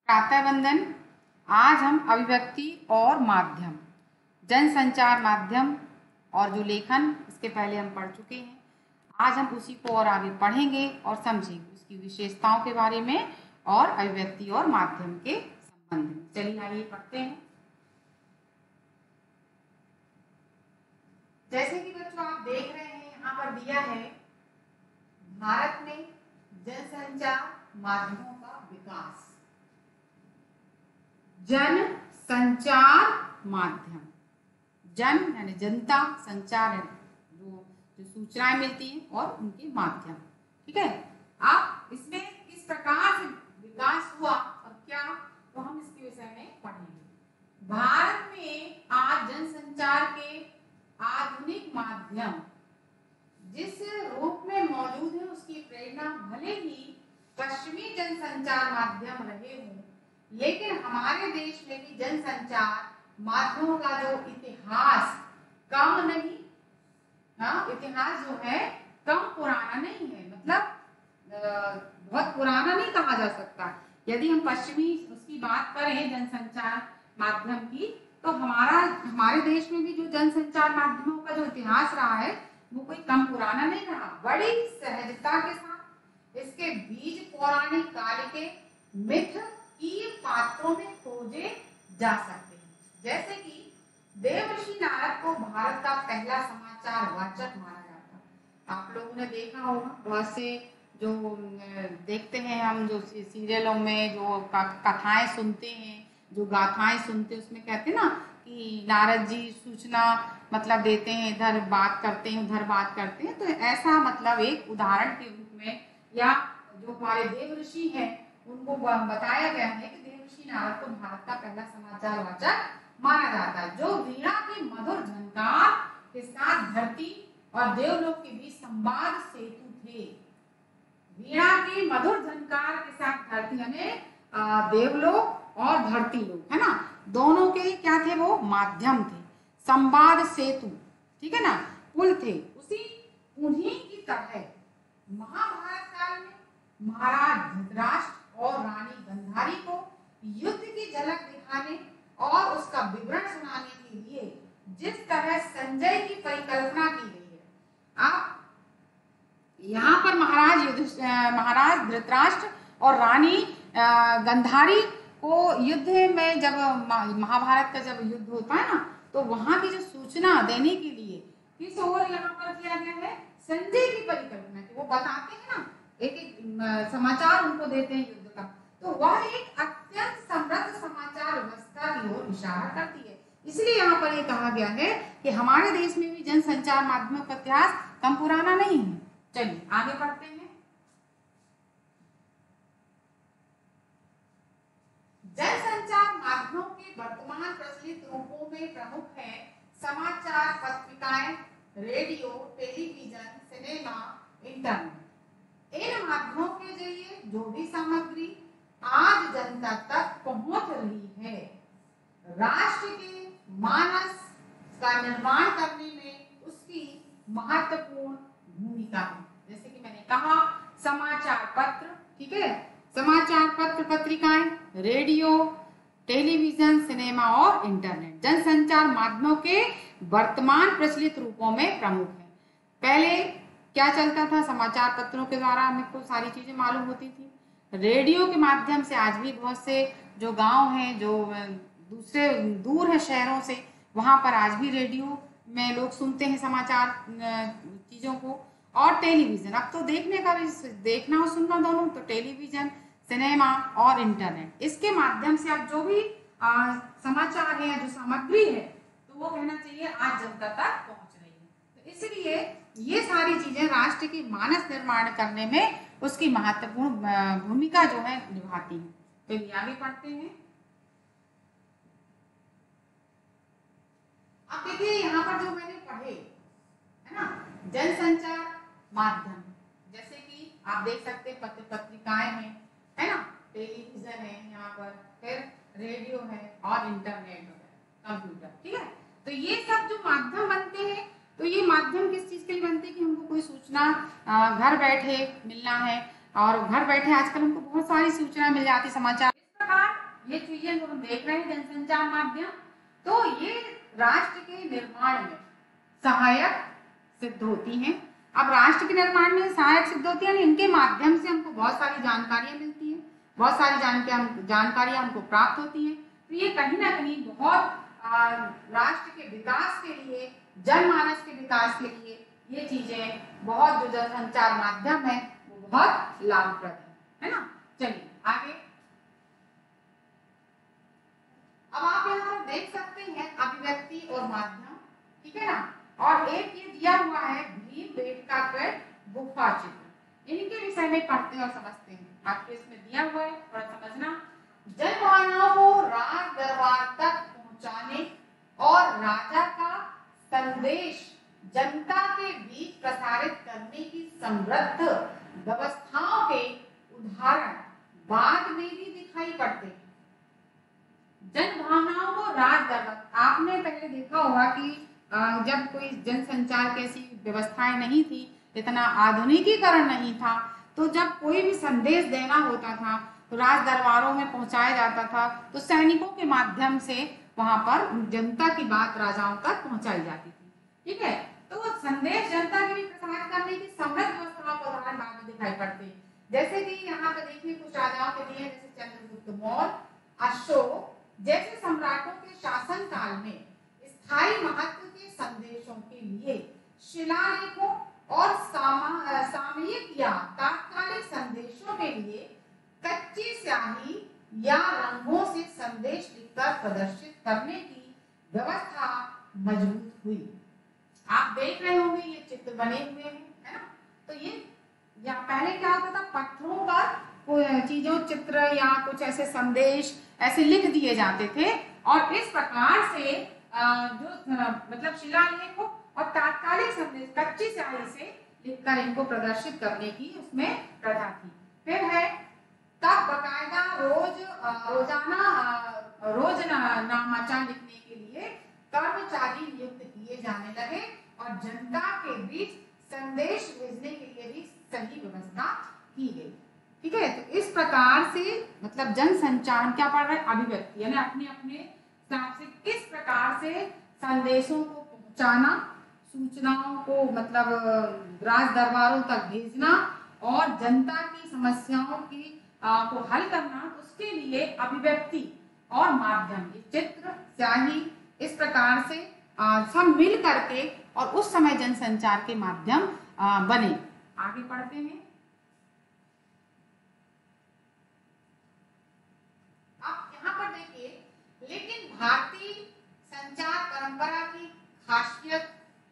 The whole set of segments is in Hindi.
प्रातः वंदन। आज हम अभिव्यक्ति और माध्यम, जनसंचार माध्यम और जो लेखन, इसके पहले हम पढ़ चुके हैं। आज हम उसी को और आगे पढ़ेंगे और समझेंगे, उसकी विशेषताओं के बारे में और अभिव्यक्ति और माध्यम के संबंध में। चलिए आइए पढ़ते हैं। जैसे कि बच्चों आप देख रहे हैं, यहाँ पर दिया है भारत में जनसंचार माध्यमों का विकास। जन संचार माध्यम, जन यानी जनता, संचार है जो सूचनाएं मिलती हैं और उनके माध्यम। ठीक है, अब इसमें किस प्रकार से विकास हुआ और क्या, तो हम इसके विषय में पढ़ेंगे। भारत में आज जनसंचार के आधुनिक माध्यम जिस रूप में मौजूद है, उसकी प्रेरणा भले ही पश्चिमी जनसंचार माध्यम रहे हों, लेकिन हमारे देश में भी जनसंचार माध्यमों का जो इतिहास कम नहीं, इतिहास जो है कम पुराना नहीं है, मतलब बहुत पुराना नहीं कहा जा सकता। यदि हम पश्चिमी उसकी बात करें जनसंचार माध्यम की, तो हमारे देश में भी जो जनसंचार माध्यमों का जो इतिहास रहा है वो कोई कम पुराना नहीं रहा। बड़ी सहजता के साथ इसके बीज पौराणिक काल के मिथ की पात्रों में खोजे जा सकते हैं। जैसे कि देवर्षि नारद को भारत का पहला समाचार वाचक माना जाता। आप लोगों ने देखा होगा, बहुत से जो देखते हैं हम, जो सीरियलों में जो कथाएं सुनते हैं, जो गाथाएं सुनते हैं, उसमें कहते हैं ना कि नारद जी सूचना मतलब देते हैं, इधर बात करते हैं, उधर बात करते हैं। तो ऐसा मतलब एक उदाहरण के रूप में, या जो हमारे देवर्षि हैं उनको बताया गया है कि देवर्षि नारद को भारत का पहला समाचार वाचक माना जाता है, जो वीणा की मधुर झनकार के साथ धरती और देवलोक के बीच संवाद सेतु थे। वीणा की मधुर झनकार के साथ धरती यानी देवलोक और धरती लोक, है ना, दोनों के क्या थे, वो माध्यम थे, संवाद सेतु, ठीक है ना, पुल थे। उन्हीं की तरह महाभारत काल में महाराज धृतराष्ट्र और रानी गांधारी को युद्ध की झलक दिखाने और उसका विवरण सुनाने के लिए जिस तरह संजय की परिकल्पना की गई है, आप यहाँ पर महाराज धृतराष्ट्र और रानी गांधारी को युद्ध में, जब महाभारत का जब युद्ध होता है ना, तो वहां की जो सूचना देने के लिए किस ओर यहाँ पर किया गया है, संजय की परिकल्पना की। वो बताते हैं ना, एक समाचार उनको देते हैं युद्ध का, तो वह एक अत्यंत समृद्ध समाचार व्यवस्था की ओर इशारा करती है। इसलिए यहाँ पर ये कहा गया है कि हमारे देश में भी जनसंचार माध्यमों का इतिहास कम पुराना नहीं है। चलिए आगे बढ़ते हैं। जनसंचार माध्यमों के वर्तमान प्रचलित रूपों में प्रमुख है समाचार पत्रिकाएं, रेडियो, टेलीविजन, सिनेमा, इंटरनेट। इन माध्यमों के जरिए जो भी सामग्री आज जनता तक पहुंच रही है, राष्ट्र के मानस का निर्माण करने में उसकी महत्वपूर्ण भूमिका है। जैसे कि मैंने कहा, समाचार पत्र, ठीक है, समाचार पत्र, पत्रिकाएं, रेडियो, टेलीविजन, सिनेमा और इंटरनेट जनसंचार माध्यमों के वर्तमान प्रचलित रूपों में प्रमुख है। पहले क्या चलता था, समाचार पत्रों के द्वारा हमें को सारी चीजें मालूम होती थी। रेडियो के माध्यम से आज भी बहुत से जो गांव हैं, जो दूसरे दूर है शहरों से, वहां पर आज भी रेडियो में लोग सुनते हैं समाचार चीजों को। और टेलीविजन, अब तो देखने का भी, देखना और सुनना दोनों, तो टेलीविजन, सिनेमा और इंटरनेट, इसके माध्यम से आप जो भी समाचार है, जो सामग्री है, तो वो कहना चाहिए आज जनता तक पहुंच रही है। तो इसलिए ये सारी चीजें राष्ट्र की मानस निर्माण करने में उसकी महत्वपूर्ण भूमिका जो है निभाती है। चलिए आगे पढ़ते हैं। अब देखिए यहाँ पर जो मैंने पढ़े, है ना, जनसंचार माध्यम, जैसे कि आप देख सकते हैं पत्र पत्रिकाएं हैं, है ना, टेलीविजन है, यहाँ पर फिर रेडियो है और इंटरनेट है, कंप्यूटर, ठीक है। तो ये सब जो माध्यम बनते हैं, तो ये माध्यम किस चीज के लिए बनते हैं कि हमको कोई सूचना घर बैठे मिलना है, और घर बैठे आजकल हमको बहुत सारी सूचना मिल जाती, समाचार। इस प्रकार ये चीजें जो हम देख रहे हैं जनसंचार माध्यम, तो ये राष्ट्र के निर्माण में सहायक सिद्ध होती हैं। अब राष्ट्र के निर्माण में सहायक सिद्ध होती है, इनके माध्यम से हमको बहुत सारी जानकारियां मिलती हैं, बहुत सारी जानकारियां हमको प्राप्त होती हैं। तो ये कहीं ना कहीं बहुत राष्ट्र के विकास के लिए, जनमानस के विकास के लिए ये चीजें बहुत, जो जनसंचार माध्यम है वो बहुत लाभप्रद है ना। चलिए आगे, अब आप यहाँ पर देख सकते हैं अभिव्यक्ति और माध्यम, ठीक है ना। और एक ये दिया हुआ है भीमबेटका का गुफा चित्र, इनके विषय में पढ़ते और समझते हैं। आपके इसमें दिया हुआ है, थोड़ा समझना। जनमानव को राज दरबार तक पहुंचाने और राजा का संदेश जनता के बीच प्रसारित करने की समृद्ध व्यवस्थाओं के उदाहरण बाद में भी दिखाई पड़ते हैं। जन भावनाओं को राज दरबार, आपने पहले देखा होगा कि जब कोई जनसंचार की ऐसी व्यवस्थाएं नहीं थी, इतना आधुनिकीकरण नहीं था, तो जब कोई भी संदेश देना होता था तो राज दरबारों में पहुंचाया जाता था, तो सैनिकों के माध्यम से वहां पर जनता की बात राजाओं तक पहुंचाई जाती थी, ठीक है। तो वो संदेश जनता के लिए प्रसारित करने की समृद्ध व्यवस्थाओं को उदाहरण बाद में दिखाई पड़ते हैं। जैसे कि यहाँ पर देखिए कुछ राजाओं के लिए, जैसे चंद्रगुप्त मौर्य, अशोक जैसे सम्राटों के शासन काल में स्थायी महत्व के संदेशों के लिए शिलालेखों और सामयिक या तात्कालिक संदेशों के लिए कच्ची स्याही या रंगों से संदेश लिखकर प्रदर्शित करने की व्यवस्था मजबूत हुई। आप देख रहे होंगे ये चित्र बने हुए हैं, है ना। तो ये या पहले क्या होता था, पत्थरों पर कोई चीजों, चित्र या कुछ ऐसे संदेश ऐसे लिख दिए जाते थे, और इस प्रकार से जो मतलब शिलालेख और तात्कालिक संदेश कच्ची स्याही से लिखकर इनको प्रदर्शित करने की उसमें प्रथा थी। फिर है तब बकायदा रोजनामाचा लिखने के लिए कर्मचारी नियुक्त किए जाने लगे, और जनता के बीच संदेश भेजने के लिए भी सही व्यवस्था की गई, ठीक है। तो इस प्रकार से मतलब जनसंचार क्या पढ़ रहे हैं, अभिव्यक्ति, यानी अपने अपने हिसाब से किस प्रकार से संदेशों को पहुंचाना, सूचनाओं को मतलब राज दरबारों तक भेजना और जनता की समस्याओं की को हल करना, उसके लिए अभिव्यक्ति और माध्यम, चित्र, स्याही, इस प्रकार से सब मिल करके और उस समय जनसंचार के माध्यम बने। आगे पढ़ते हैं। आप यहाँ पर देखिए, लेकिन भारतीय संचार परंपरा की खासियत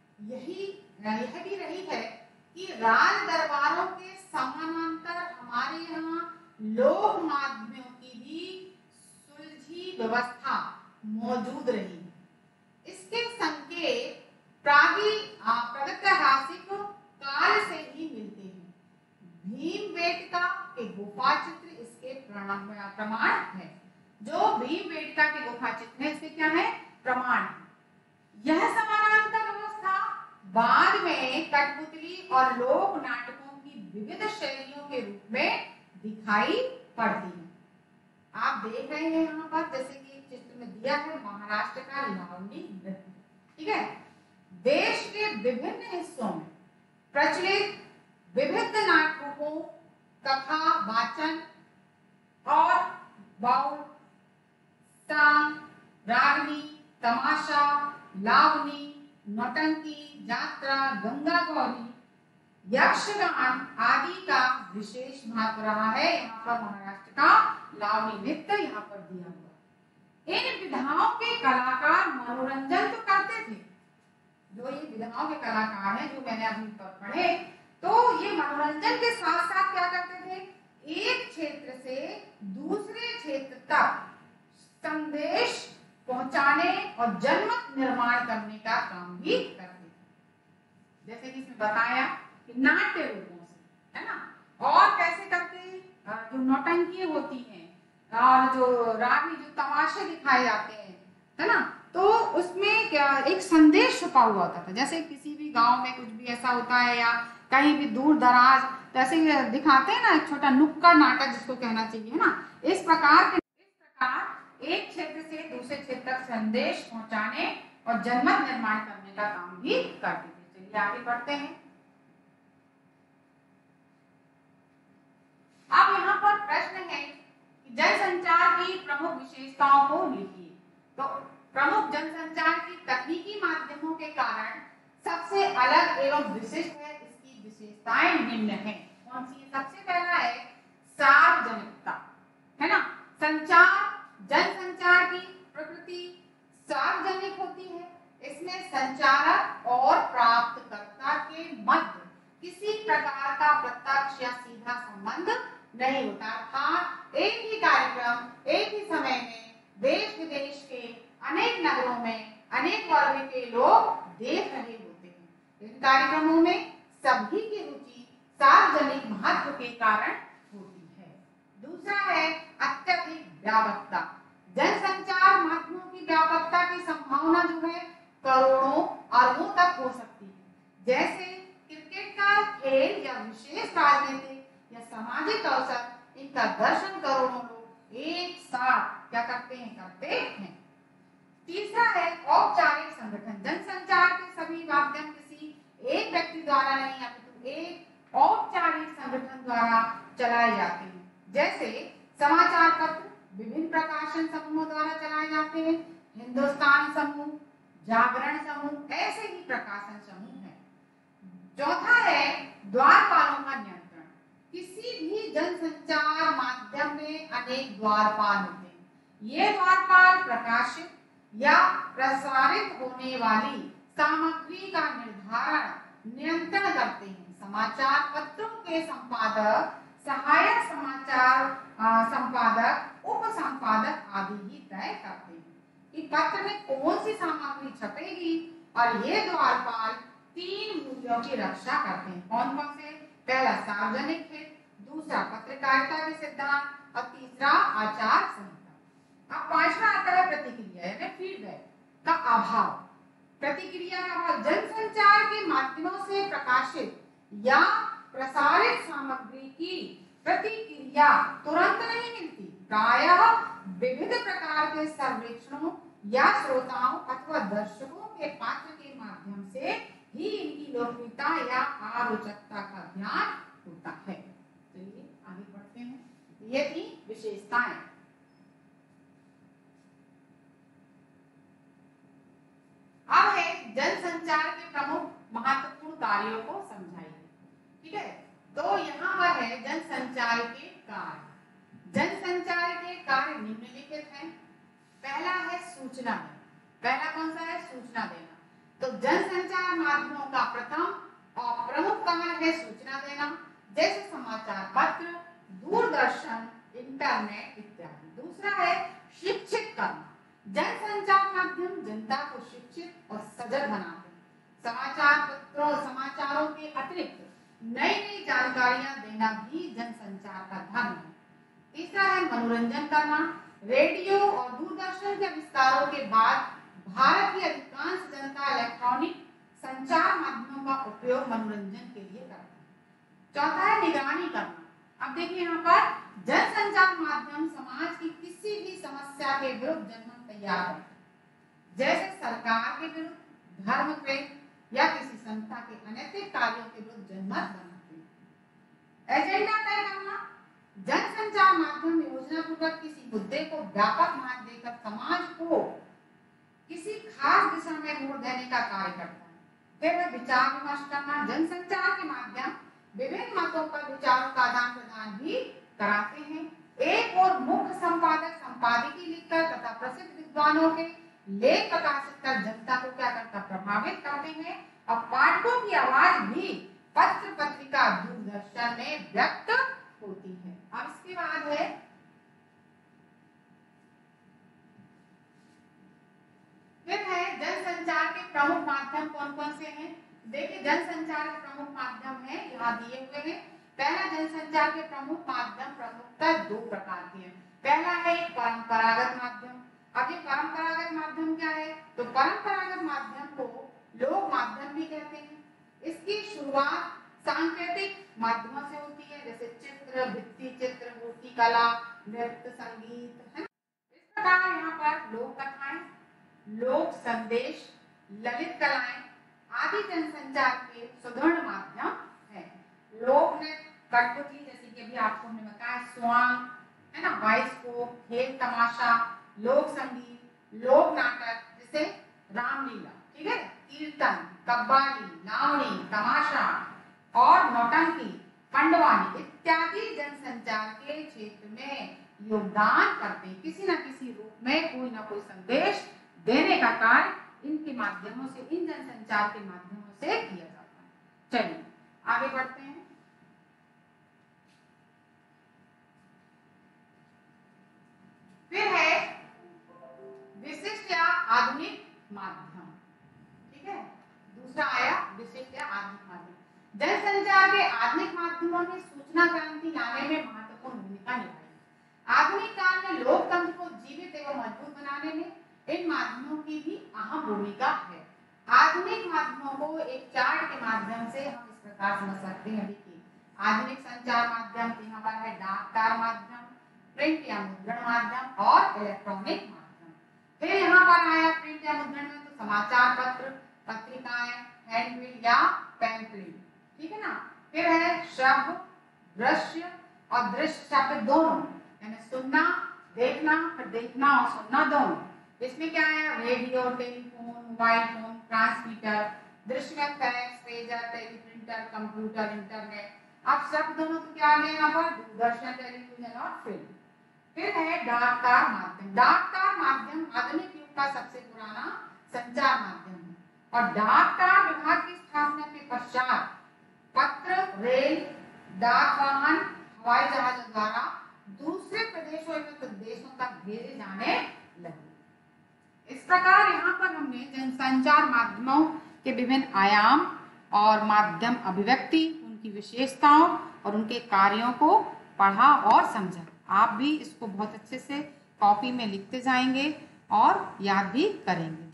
यह भी रही है कि राज दरबारों के समानांतर हमारे यहाँ लोक माध्यमों की भी सुलझी व्यवस्था मौजूद रही। इसके संकेत प्रागैतिहासिक काल से ही मिलते हैं। भीमबेटका के गुफा चित्र इसके प्रमाण है। जो भीमबेटका के गुफा चित्र है, इसके क्या है, प्रमाण है। यह समानांतर व्यवस्था बाद में कठपुतली और लोक नाटकों की विविध शैलियों के रूप में दिखाई पड़ती है। आप देख रहे हैं यहाँ पर, जैसे कि एक चित्र में दिया है महाराष्ट्र का लावनी नृत्य, ठीक है। देश के विभिन्न हिस्सों में प्रचलित विभिन्न नाटकों, कथा वाचन और बाउल, टांग, रागनी, तमाशा, लावनी, नौटंकी, यात्रा, गंगा गौरी, यक्षगान आदि का विशेष महत्व रहा है। यहाँ पर महाराष्ट्र का लावनी नृत्य यहाँ पर दिया हुआ। इन विधाओं के कलाकार मनोरंजन तो करते थे, जो ये विधाओं के कलाकार हैं जो मैंने अभी पर पढ़े, तो ये मनोरंजन के साथ साथ क्या करते थे, एक क्षेत्र से दूसरे क्षेत्र तक संदेश पहुंचाने और जनमत निर्माण करने का काम भी करते थे। जैसे कि इसमें बताया कि नाट्य रूपों से, है ना, और कैसे करते, जो नौटंकी होती हैं और जो रागी, जो तमाशे दिखाए जाते हैं, है ना, तो उसमें क्या एक संदेश छुपा हुआ होता था। जैसे किसी भी गांव में कुछ भी ऐसा होता है या कहीं भी दूर दराज, तो ऐसे दिखाते हैं ना, एक छोटा नुक्कड़ नाटक जिसको कहना चाहिए, है ना, इस प्रकार दूसरे क्षेत्र तक संदेश पहुंचाने और जनमत निर्माण करने का काम भी करते थे। चलिए आगे बढ़ते हैं। अब यहाँ पर प्रश्न है कि जनसंचार की प्रमुख विशेषताओं को लिखिए। तो प्रमुख जनसंचार की तकनीकी माध्यमों के कारण सबसे अलग एवं विशिष्ट है, इसकी विशेषताएं निम्न है। कौन सी है? सबसे पहला है सार्वजनिकता, है ना। संचार, जनसंचार की प्रकृति सार्वजनिक होती है। इसमें संचारक और प्राप्तकर्ता के मध्य किसी प्रकार का प्रत्यक्ष या सीधा संबंध नहीं होता, अर्थात एक ही कार्यक्रम एक ही समय में देश विदेश के अनेक नगरों में अनेक वर्ग के लोग देख रहे होते हैं। इन कार्यक्रमों में सभी की रुचि सार्वजनिक महत्व के कारण होती है। दूसरा है अत्यधिक व्यापकता। जनसंचार माध्यमों की व्यापकता की संभावना जो है करोड़ों अरबों तक हो सकती है। जैसे क्रिकेट का खेल या विशेष राजनीतिक या सामाजिक अवसर, इनका दर्शन करोड़ों लोग एक साथ क्या करते हैं। तीसरा है औपचारिक संगठन। जनसंचार के सभी माध्यम किसी एक व्यक्ति द्वारा नहीं अपितु एक औपचारिक संगठन द्वारा चलाए जाते हैं। जैसे समाचार पत्र विभिन्न प्रकाशन समूहों द्वारा चलाए जाते हैं, हिंदुस्तान समूह, जागरण समूह, ऐसे ही प्रकाशन समूह है। चौथा है द्वारपालों का नियंत्रण। किसी भी जनसंचार माध्यम में अनेक द्वारपाल होते हैं। ये द्वारपाल प्रकाशित या प्रसारित होने वाली सामग्री का निर्धारण नियंत्रण करते हैं। समाचार पत्रों के संपादक, सहायक समाचार संपादक, उप संपादक आदि ही तय करते हैं कि पत्र में कौन सी सामग्री छपेगी, और ये द्वारपाल 3 मूल्यों की रक्षा करते हैं। कौन कौन से? पहला सार्वजनिक हित, दूसरा पत्रकारिता के सिद्धांत और तीसरा आचार संहिता। अब पांचवा आता है प्रतिक्रिया यानी फीडबैक का अभाव। प्रतिक्रिया का अभाव जनसंचार के माध्यमों से प्रकाशित या प्रसारित सामग्री की प्रतिक्रिया तुरंत नहीं मिलती। प्रायः विविध प्रकार के सर्वेक्षणों या श्रोताओं अथवा दर्शकों के पात्र के माध्यम से ही इनकी लोकप्रियता या आरोचकता का ज्ञान होता है। चलिए आगे बढ़ते हैं। ये थी विशेषताएं। अब है जनसंचार के प्रमुख महत्वपूर्ण कार्यों को समझाइए। ठीक है, तो यहाँ पर है जनसंचार के कार्य। जनसंचार के कार्य निम्नलिखित हैं। पहला है सूचना देना। पहला कौन सा है? सूचना देना। तो जनसंचार माध्यमों का प्रथम और प्रमुख कार्य है सूचना देना, जैसे समाचार पत्र, दूरदर्शन, इंटरनेट इत्यादि। दूसरा है शिक्षित करना। जनसंचार माध्यम जनता को शिक्षित और सजग बनाते हैं। समाचार पत्रों, समाचारों के अतिरिक्त नई नई जानकारियां देना भी जनसंचार का धर्म है। तीसरा है मनोरंजन करना। रेडियो और दूरदर्शन के विस्तारों के बाद भारत की अधिकांश जनता इलेक्ट्रॉनिक संचार माध्यमों का उपयोग मनोरंजन के लिए करती है। चौथा है निगरानी करना। अब देखिए यहाँ पर जनसंचार माध्यम समाज की किसी भी समस्या के विरुद्ध जनमत तैयार है, जैसे सरकार के विरुद्ध, धर्म प्रेम या किसी संस्था के अनैतिक कार्यों के विरुद्ध जनमत बनाते हैं। एजेंडा तय करना। जनसंचार माध्यम योजना पूर्वक किसी मुद्दे को व्यापक मान देकर समाज को किसी खास दिशा में मोड़ देने का कार्य करता है। फिर विचार विमर्श करना। जनसंचार के माध्यम विभिन्न मतों पर विचारों का आदान प्रदान भी कराते हैं। एक और मुख्य संपादक संपादकीय लिखकर तथा प्रसिद्ध विद्वानों के लेख प्रकाशित कर जनता को क्या करता? प्रभावित करते हैं। और पाठकों की आवाज भी पत्र पत्रिका दूरदर्शन में व्यक्त होती है। अब इसके बाद है फिर है जनसंचार के प्रमुख माध्यम कौन कौन से हैं? देखिए जनसंचार के प्रमुख माध्यम है यहाँ दिए हुए हैं। पहला जनसंचार के प्रमुख माध्यम प्रमुखतः 2 प्रकार के हैं। पहला है परंपरागत माध्यम। अब ये परंपरागत माध्यम क्या है? तो परंपरागत माध्यम को लोक माध्यम भी कहते हैं। इसकी शुरुआत सांकेतिक माध्यमों से होती है, जैसे चित्र, भित्ति चित्र, मूर्ति कला, नृत्य, संगीत, है ना। इस प्रकार यहाँ पर लोक कथाएं, लोक संदेश, ललित कलाएं आदि जनसंचार के सुदृढ़ माध्यम है। लोक नृत्य, कठपुतली जैसे कि अभी आपको हमने बताया, स्वांग है ना, बाइस्कोप, खेल तमाशा, लोक संगीत, लोक नाटक जैसे रामलीला, ठीक है, कीर्तन, कव्वाली, लावणी, तमाशा और नौटंकी, पंडवानी इत्यादि जनसंचार के क्षेत्र में योगदान करते, किसी न किसी रूप में कोई ना कोई संदेश देने का कार्य इनके माध्यमों से, इन जनसंचार के माध्यमों से किया जाता है। चलिए आगे बढ़ते हैं। फिर है विशिष्ट या आधुनिक माध्यम, ठीक है, दूसरा आया विशिष्ट या आधुनिक माध्यम। जनसंचार के आधुनिक माध्यमों ने सूचना क्रांति लाने में महत्वपूर्ण भूमिका निभाई। आधुनिक काल में लोकतंत्र को जीवित एवं मजबूत बनाने में इन माध्यमों की भी अहम भूमिका है। आधुनिक माध्यमों को एक चार्ट के माध्यम से हम इस प्रकार समझ सकते हैं। देखिए, आधुनिक संचार माध्यम यहाँ पर है डाकतार माध्यम, प्रिंट या मुद्रण माध्यम और इलेक्ट्रॉनिक माध्यम। फिर यहाँ पर आया प्रिंट या मुद्रण में तो समाचार पत्र, पत्रिकाएं, हैंडबिल या पैम्फलेट, ठीक है ना। फिर है शब्द, दृश्य और दृश्य शब्द दोनों, यानी सुनना, देखना, फिर देखना और सुनना दोनों। इसमें क्या है, radio, telephone, mobile phone, transmitter, दृश्य में fax, pager, teleprinter, computer, internet. अब शब्द दोनों तो क्या आ गए यहाँ पर, दूरदर्शन, टेलीविजन और फिल्म। फिर है डाकतार माध्यम। डाकतार माध्यम आधुनिक युग का सबसे पुराना संचार माध्यम है और डाकतार विभाग की स्थापना के पश्चात पत्र, रेल, डाक वाहन, हवाई जहाजों द्वारा दूसरे प्रदेशों एवं देशों तक भेजे जाने लगे। इस प्रकार यहाँ पर हमने जनसंचार माध्यमों के विभिन्न आयाम और माध्यम अभिव्यक्ति, उनकी विशेषताओं और उनके कार्यों को पढ़ा और समझा। आप भी इसको बहुत अच्छे से कॉपी में लिखते जाएंगे और याद भी करेंगे।